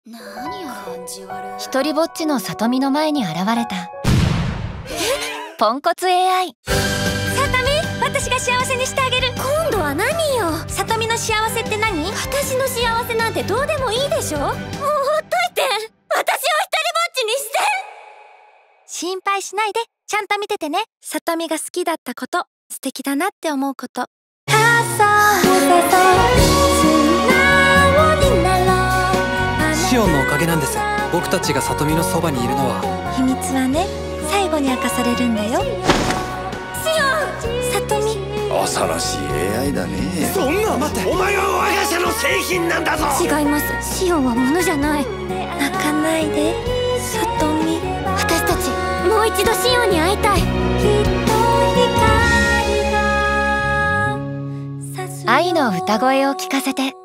一人ぼっちのさとみの前に現れたポンコツ AI。 さとみ、私が幸せにしてあげる。 今度は何よ。 さとみの幸せって何？ 私の幸せなんてどうでもいいでしょ。もうほっといて。私を一人ぼっちにして。 心配しないで、ちゃんと見ててね。さとみが好きだったこと、素敵だなって思うこと。 シオンのおかげなんです。僕たちがさとみのそばにいるのは。 秘密はね、最後に明かされるんだよ。 シオン、 さとみ。 恐ろしい AI だね。 そんな、待って、 お前は我が社の製品なんだぞ。 違います。シオンは物じゃない。 泣かないで、さとみ。 私たちもう一度シオンに会いたい。 愛の歌声を聞かせて。